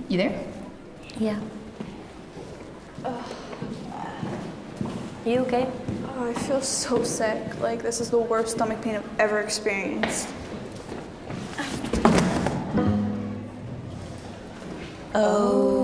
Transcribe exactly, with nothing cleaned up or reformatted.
You there? Yeah. Ugh. You okay? Oh, I feel so sick. Like, this is the worst stomach pain I've ever experienced. Oh.